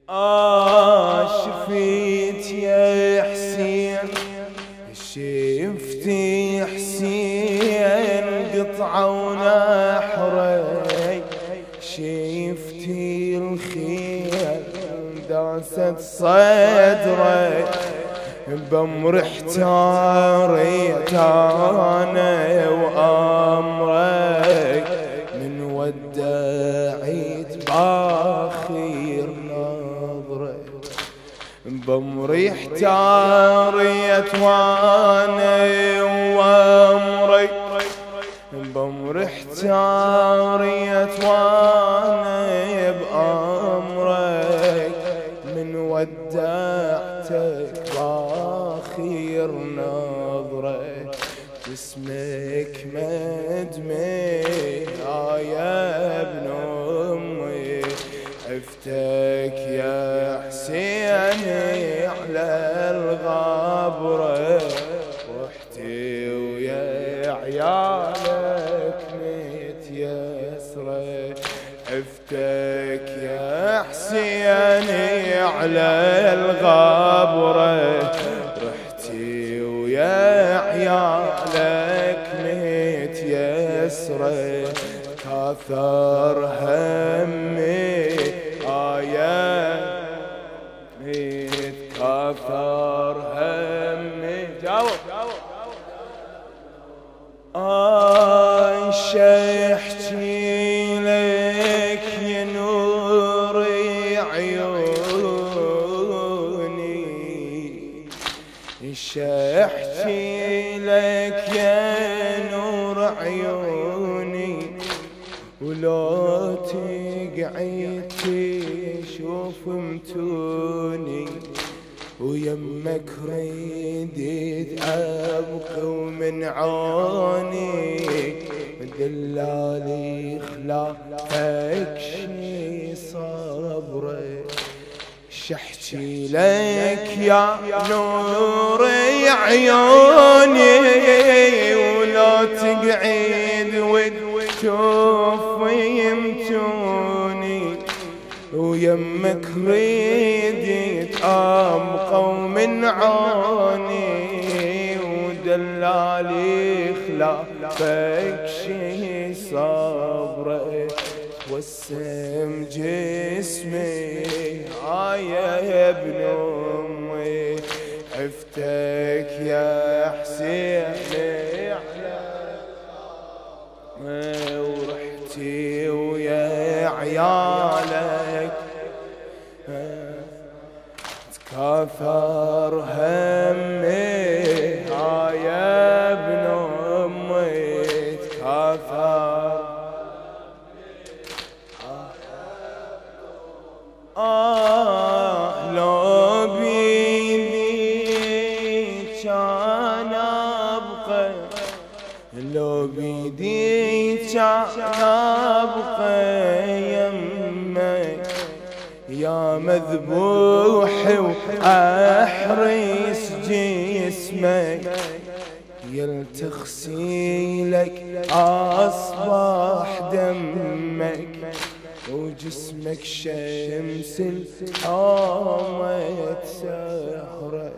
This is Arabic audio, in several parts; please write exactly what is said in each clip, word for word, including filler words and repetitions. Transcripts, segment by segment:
آه شفيت يا حسين، شفت يا حسين قطعة ونحري، شفت الخيل داست صدري، بأمر احتاريت أنا وأمرك، من ودعيت باخير نظري، بأمري احتاريت وأنا وأمرك، بأمري احتاريت وأنا بأمرك، من ودعتك باخير نظرة، جسمك مدمي يا ابن امي، عفتك يا حسين على الغابرة، رحتي ويا عيالك متيسرة، عفتك يا حسين على الغابرة، رحتي ويا عيالك متيسرة، كاثر همي آيا كاثر همي. جاوب آه شحكي لك يا نور عيوني، شحكي لك يا نور عيوني، ولو تقعد تشوف متوني، ويمك رديت أبكي ومن عوني، دلالي خلافك شي صبري، شحكي لك يا نور عيوني، ولو تقعد وتشوف يمتوني، ويمك ريدت أبقى ومن عوني، ودلالي خلافك شي صبري، وسم جسمي يا ابن امي، عفتك يا حسين ورحتي ويا عيالك، تكاثر همي يا ابن امي، تكاثر آه لو بيدي كان أبقى، لو بيدي كان أبقى يمك يا مذبوح وأحرس جسمك، يلتغسيلك أصبح دمك، وجسمك شمس الحامة سهرة،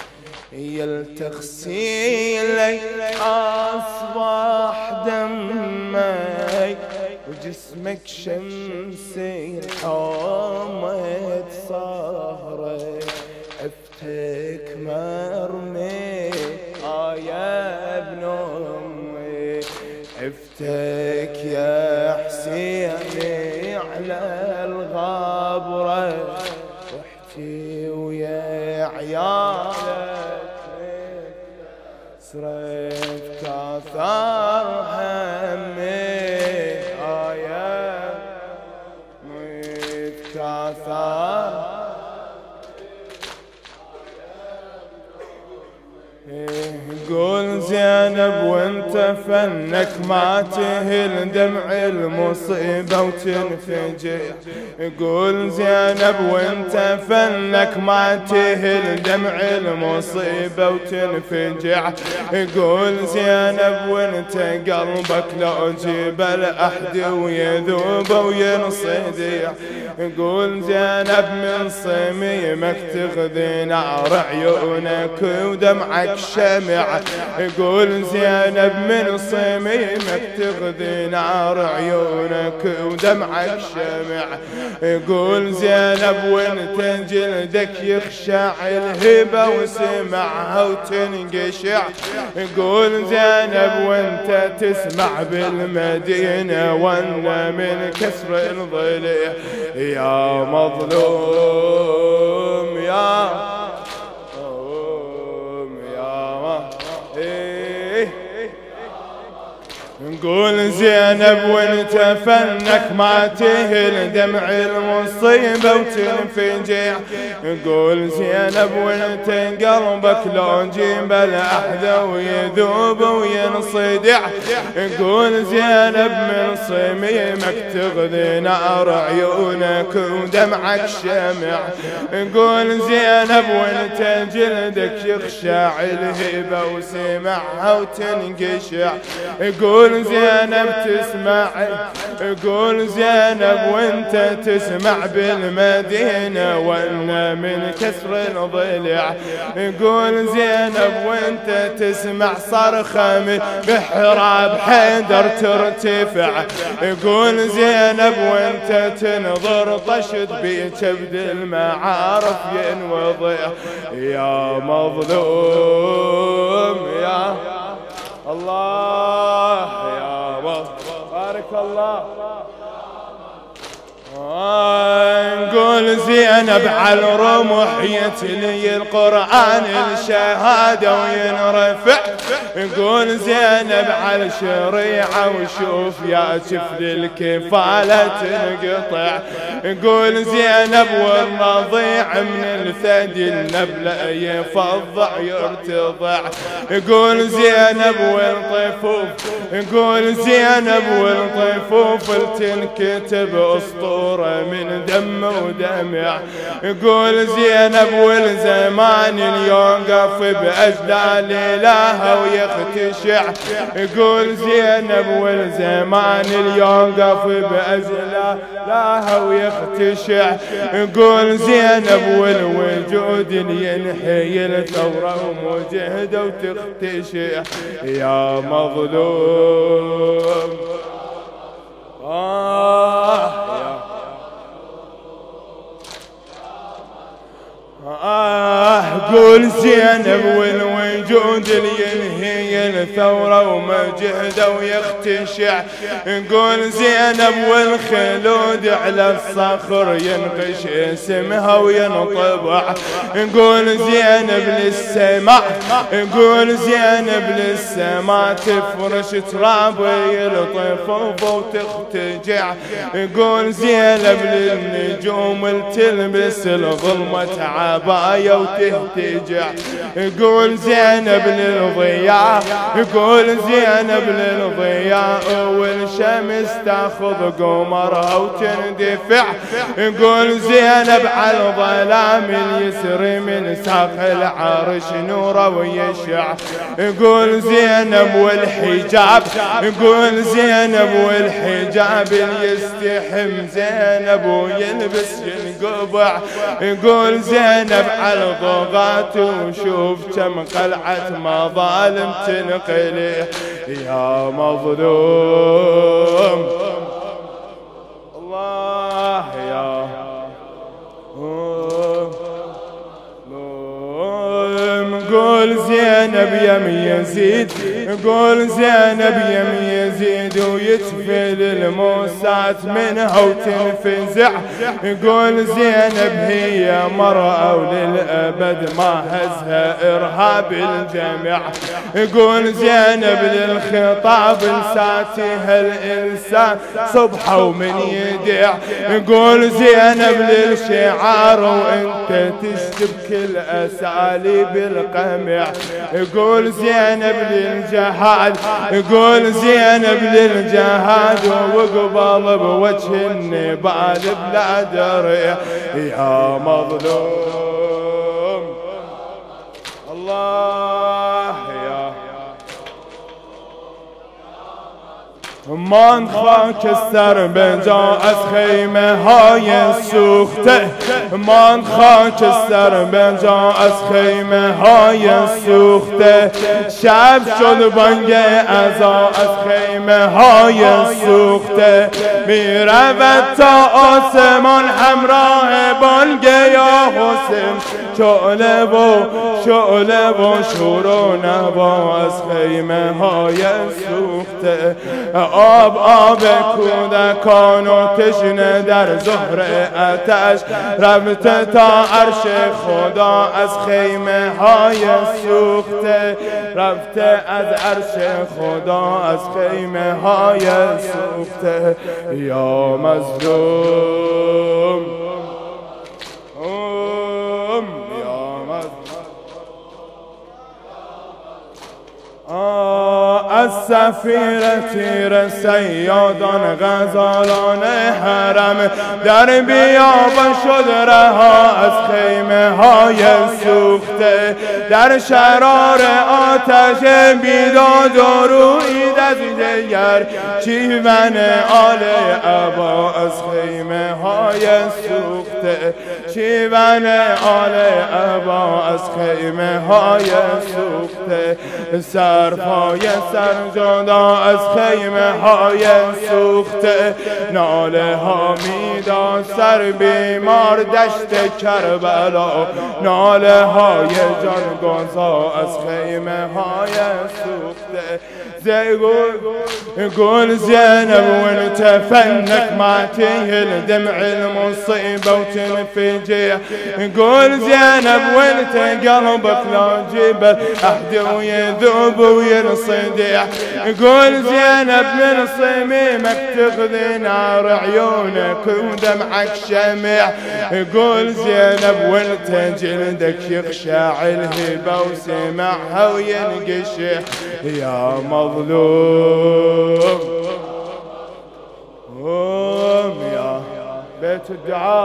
يلتغسيلك أصبح دمك، وجسمك شمس الحامة سهرة، عفتك مرمي يا ابن امي، عفتك يا حسين على الغابرة، رحتي ويا عيالك سرت كاثر همي يا متكاثر قول زينب وانت فنك ما تهل دمع المصيبة وتنفجع. قول زينب وانت فنك ما تهل دمع المصيبة وتنفجع. قول زينب وانت قلبك لو جبل أحد ويذوب وينصدع. قول زينب من صميمك تغذي نار عيونك ودمعك شمع. قول زينب من صميمك تغذي نار عيونك ودمعك شمع. قول زينب وانت جلدك يخشع الهبة وسمعها وتنقشع. قول زينب وانت تسمع بالمدينة وانا من كسر الضلع. يا مظلوم يا قول زينب وانت فنك ما تهل دمع المصيبة وتنفجع. قول زينب وانت قلبك لو جبل أحدى ويذوب وينصدع. قول زينب من صميمك تغذي نار عيونك ودمعك شمع. قول زينب وانت جلدك يخشع الهبة وسمعها وتنقشع. قول زينب تسمع. قول زينب وانت تسمع بالمدينة وانا من كسر الضلع. قول زينب وانت تسمع صرخة من محراب حيدر ترتفع. قول زينب وانت تنظر طشت بكبد المعارف ينوضع. يا مظلوم يا الله يا بارك الله. نقول زينب على الرمح يتلي القرآن الشهادة وينرفع. نقول زينب على الشريعة وشوف يا شفل الكفالة تنقطع. نقول زينب والرضيع من الثدي النبلة يفضع يرتضع. نقول زينب والطفوف. نقول زينب والطفوف تنكتب أسطورة من دم ودمع. يقول زينب والزمان اليوقف بأجلال إله ويختشع. يقول زينب والزمان اليوقف بأجلال إله ويختشع. يقول زينب والوجود ينحي الثورة ومجهدة وتختشع. يا مظلوم آه آه قول زينب والوجود ينهي الثورة ومجهده ويختشع. قول زينب والخلود على الصخر ينقش اسمها وينطبع. قول زينب للسماء. قول زينب للسماء تفرش تراب يلطف وتختجع. قول زينب للنجوم تلبس الظلمة عباية وتهتجع. قول زينب للضياء. قول زينب للضياء والشمس تاخذ قمرها وتندفع. قول زينب على الظلام اليسري من ساق العرش نوره ويشع. قول زينب والحجاب. قول زينب والحجاب يستحم زينب ويلبس ينقبع. قول زينب على الضغات وشوف كم قلعة مظالم تنقلي. يا مظلوم الله يا قول زينب يم يزيد. قول زينب يم يزيد يزيد ويتفل الموسات منها وتنفزع. يقول زينب هي مرأة وللأبد ما هزها إرهاب الجميع. يقول زينب للخطاب لساتها الإنسان صبحة ومن يدع. يقول زينب للشعار وانت تشتبك الأساليب القمع. يقول زينب للجهاد، يقول زينب للجهاد وقبل بوجه النبال بلا دري. يا مظلوم الله يا ما نخاك السرب جاءت خيمة هاي السوخته. ما نخاك السرب جاءت خيمة هاي السوخته. شاب شد بنجي أزاءت خيمة هاي السوخته. ميرفت تا آسمان حمراه بنجي يا حسن. شعله و شعله و شورونه باز خيمة هاي السوخته. آب آب کودکان و تشنه در زهر آتش. رفته تا عرش خدا از خیمه های سوخته. رفته از عرش خدا از خیمه های سوخته. یا مظلوم از سفیر تیر سیادان غزالان حرم در بیابان شد رها از خیمه های سوخته. در شرار آتش بیداد و روید از دیگر چیون آل ابا از خیمه های سوخته. چیون آل ابا از خیمه های سوخته. سرپای سر جدا از خیمه های سوخته. ناله ها میدان سر بیمار دشت کربلا. ناله های جانگزا از خیمه های سوخته. قول زينب وانت فنك ما تهل دمع المصيبة وتنفجع. قول زينب وانت قلبك لا جبل أحد ويذوب وينصدع. قول زينب من صميمك تغذي نار عيونك ودمعك شمع. قول زينب وانت جلدك يخشع الهبة وسمعها وينقشع. يا مظلوم قوم يا بيت الدعاء.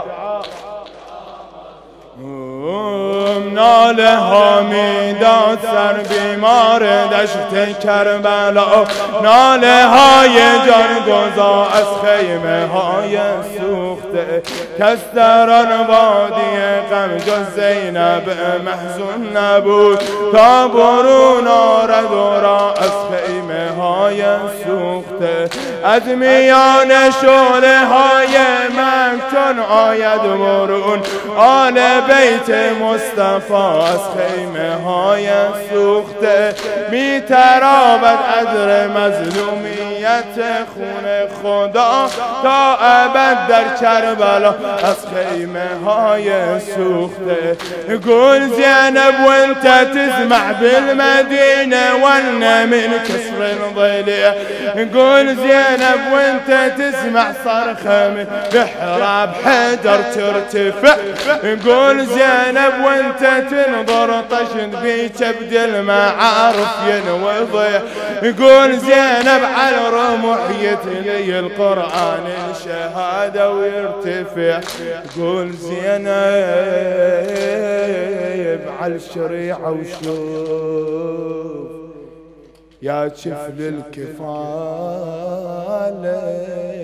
ناله میداد سر بیمار دشت کربلا. ناله های جانگزا از خیمه های سوخته. کس در آن وادی غم جز زینب محزون نبود تا برون آرد و را از خیمه های سوخته. از میان شعله های من چون آید برون آل بیت مصطفی از خیمه های سوخته. می تراود عذر مظلومیت خون خدا تا ابد در کربلا از خیمه های سوخته. قول زينب وانت تسمع بالمدينة ون من كسر الضليع. قول زينب وانت تسمع صرخة من محراب حجر ترتفع. قول زينب وانت تنظر طشد بكبد المعارف ينوضع. قول زينب على رمح يتلي القرآن الشهادة ويرتفع. قول زينب على الشريعة وشوف يا شفل الكفالة